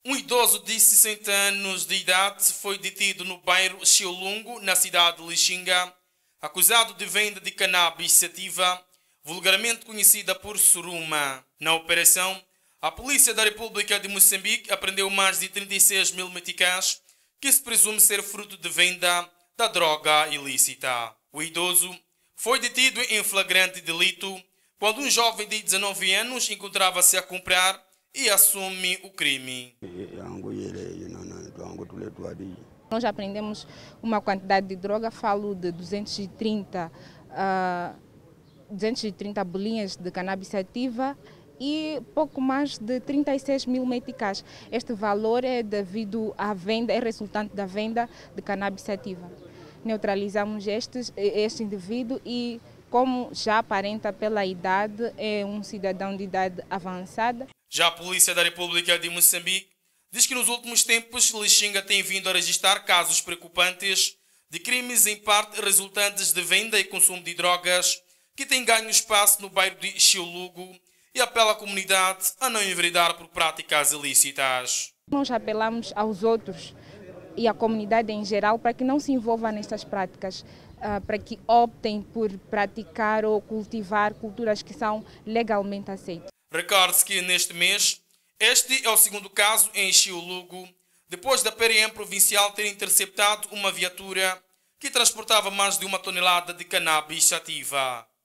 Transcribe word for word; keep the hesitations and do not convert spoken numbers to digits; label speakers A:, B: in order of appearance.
A: Um idoso de sessenta anos de idade foi detido no bairro Xiolungo, na cidade de Lixinga, acusado de venda de cannabis sativa, vulgarmente conhecida por suruma. Na operação, a Polícia da República de Moçambique apreendeu mais de trinta e seis mil meticais, que se presume ser fruto de venda da droga ilícita. O idoso foi detido em flagrante delito quando um jovem de dezenove anos encontrava-se a comprar e assume o crime.
B: Nós apreendemos uma quantidade de droga, falo de duzentos e trinta, uh, duzentos e trinta bolinhas de cannabis sativa e pouco mais de trinta e seis mil meticais. Este valor é devido à venda, é resultante da venda de cannabis sativa. Neutralizamos estes, este indivíduo e, como já aparenta pela idade, é um cidadão de idade avançada.
A: Já a Polícia da República de Moçambique diz que nos últimos tempos Lixinga tem vindo a registrar casos preocupantes de crimes em parte resultantes de venda e consumo de drogas que têm ganho espaço no bairro de Xiolungo e apela à comunidade a não enveredar por práticas ilícitas.
B: Nós apelamos aos outros e à comunidade em geral para que não se envolvam nestas práticas, para que optem por praticar ou cultivar culturas que são legalmente aceitas.
A: Recorde-se que neste mês, este é o segundo caso em Xiolungo, depois da P R M provincial ter interceptado uma viatura que transportava mais de uma tonelada de cannabis sativa.